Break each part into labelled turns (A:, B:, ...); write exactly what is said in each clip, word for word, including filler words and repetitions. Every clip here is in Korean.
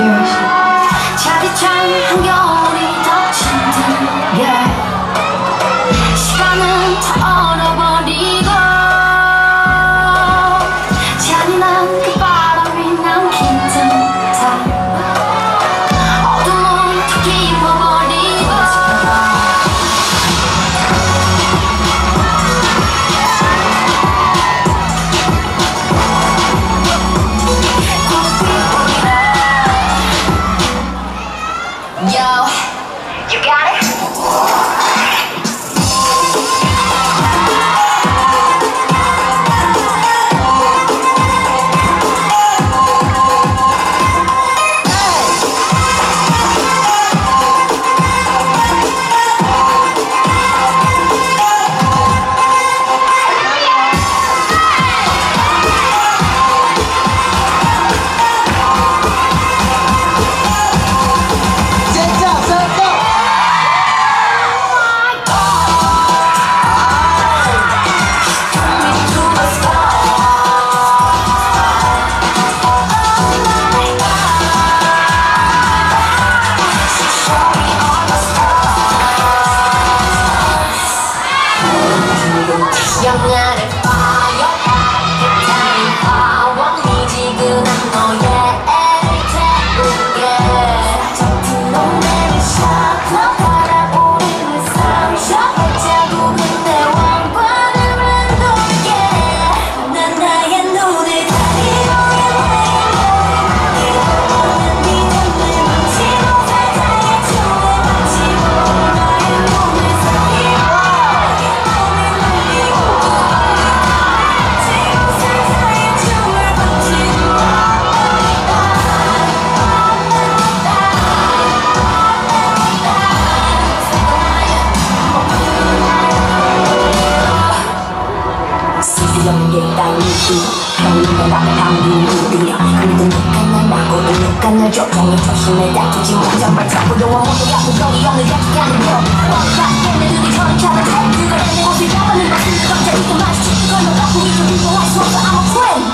A: 차디찬 한겨울이 덮친 듯 yeah. 시간은 다 얼어버리고 잔인한 그 바람이 남긴 듯 어둠은 다 깊어버리고 Yo, you got it? 영화를 봐요 깃타를 봐와 미지근한 너의 애를 태우게 젖은 동네를 샤워 바라보는 삼셔 자국은 내 왕관을 맴돌게 난 나의 눈을 가리고 네 잠을 망치고 살살의 춤을 망치고 너의 몸을 사기로 없는 게 따위지 평일에 나는 방귀를 그래도 누가 날 막고 누가 날 조종해 조심해 다투지 못한 말 잡고 너와 모두 같은 거리 오늘 같이 가는 거 어떻게 내 눈이 저렇게는 해 그걸 내 옷을 잡아는 것은 갑자기 또 마주치 그걸 너 갖고 있어 이거 할 수 없어 I'm a friend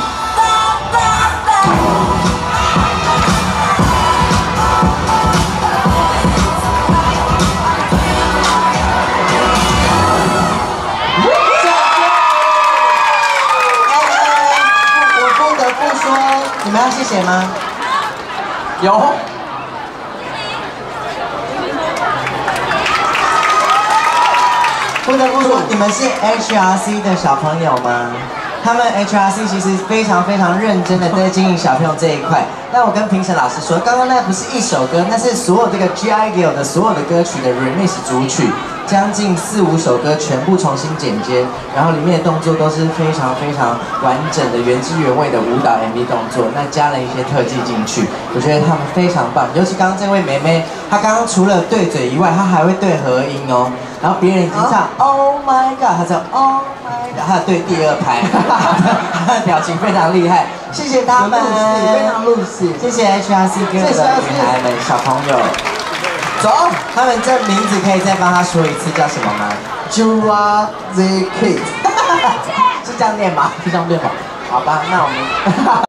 B: 你们要谢谢吗？有。不得不说，你们是 H R C 的小朋友吗？他们 H R C 其实非常非常认真的在经营小朋友这一块。那我跟评审老师说，刚刚那不是一首歌，那是所有这个 G I G L 的所有的歌曲的 remix 主曲。将近四五首歌全部重新剪接，然后里面的动作都是非常非常完整的原汁原味的舞蹈 M V 动作，那加了一些特技进去，我觉得他们非常棒。尤其刚刚这位妹妹，她刚刚除了对嘴以外，她还会对合音哦。然后别人已经唱 Oh my God， 她唱 Oh my God， 她对第二拍，她的表情非常厉害。谢谢他们，非常入戏。谢谢 H R C 歌的女孩们、小朋友。走，他们这名字可以再帮他说一次叫什么吗 ？Jurassic Kid， 是这样念吗？是这样念吗？好吧，那我们。